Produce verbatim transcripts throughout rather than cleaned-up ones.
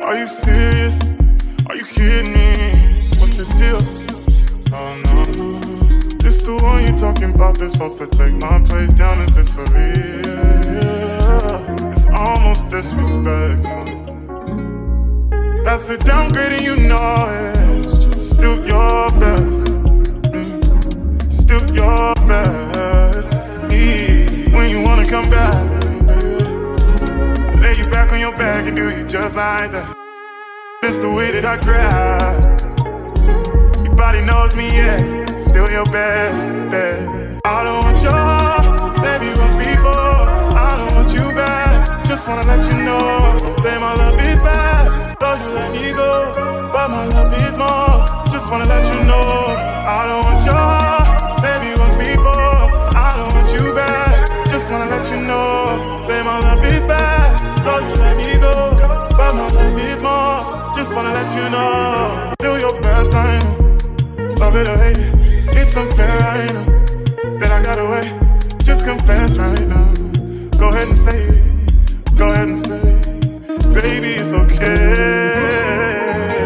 Are you serious? Are you kidding me? What's the deal? Oh no, no. This the one you talking about that's supposed to take my place down. Is this for real? It's almost disrespectful. That's a downgrade and you know it. Still your best, mm. Still your best, yeah. When you wanna come back, baby, lay you back on your back and do you just like that. It's the way that I grab. Your body knows me, yes. Still your best, baby. I don't want your heart, baby, once before. I don't want you back. Just wanna let you know. Say my love is bad, though you let me go. But my love is more. Just wanna let you know. I don't want your heart, baby, once before. I don't want you back. Just wanna let you know. Say my love is bad, so you let me go. But my love is more. Just wanna let you know. Do your best, I know. Love it or hate it, it's unfair, I know. That I got away, just confess right now. Go ahead and say it, go ahead and say it. Baby, it's okay.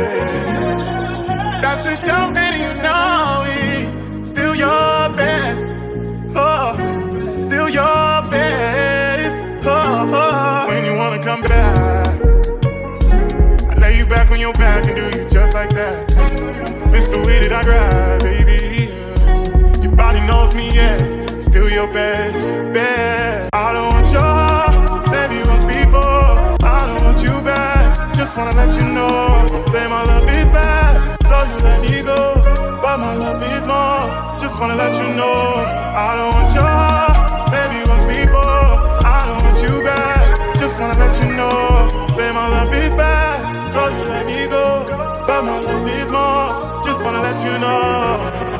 That's a downgrade and you know it. Still your best, oh, still your best, oh, oh. When you wanna come back, I lay you back on your back and do you just like that. It's the way that I grab, baby. Your body knows me, yes. Still your best, best. I don't want your heart, baby, once before. I don't want you back. Just wanna let you know. Say my love is bad, so you let me go. But my love is more. Just wanna let you know. I don't want your heart, baby, once before. I don't want you back. Just wanna let you know. Say my love is bad, so you let me go. But my love is more. Just wanna let you know.